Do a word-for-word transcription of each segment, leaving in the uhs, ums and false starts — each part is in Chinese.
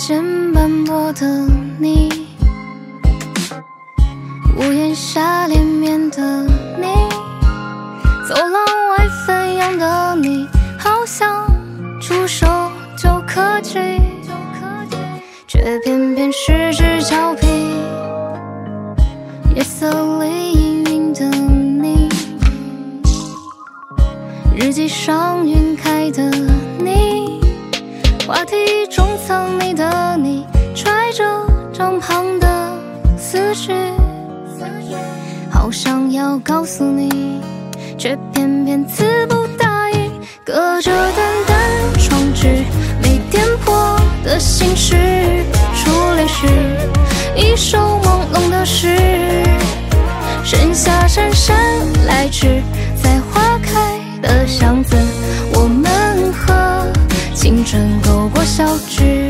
间斑驳的你，屋檐下连绵的你，走廊外飞扬的你，好像触手就可及，却偏偏失之俏皮。夜色里氤氲的你，日记上晕开的你，话题中藏匿的你，揣着张旁的思绪，好想要告诉你，却偏偏词不达意。隔着淡淡窗纸，没点破的心事，初恋时一首朦胧的诗，剩下姗姗来迟，在花开的巷子，我们和青春勾过小指。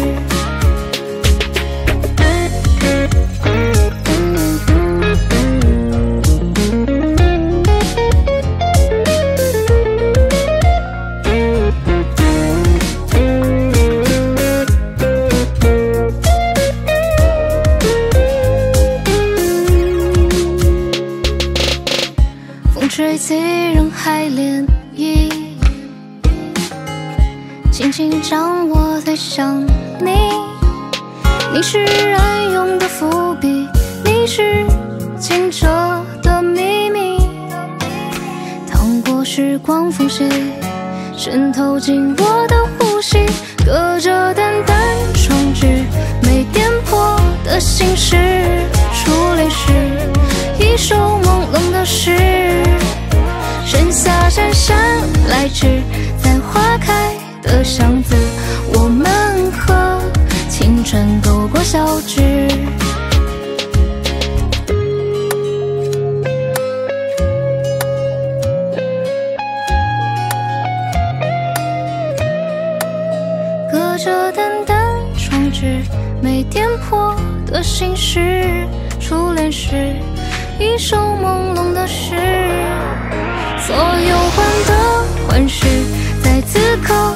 风吹起人海涟漪，轻轻将我推向你，你是暗涌的伏笔，你是清澈的秘密，淌过时光缝隙，渗透进我的呼吸。隔着淡淡窗纸，没点破的心事，初恋时一首朦胧的诗，剩下姗姗来迟，在花开的巷子，我们和青春勾过小指。隔着淡淡窗纸，没点破的心事，初恋时一首朦胧的诗，所有患得患失，在此刻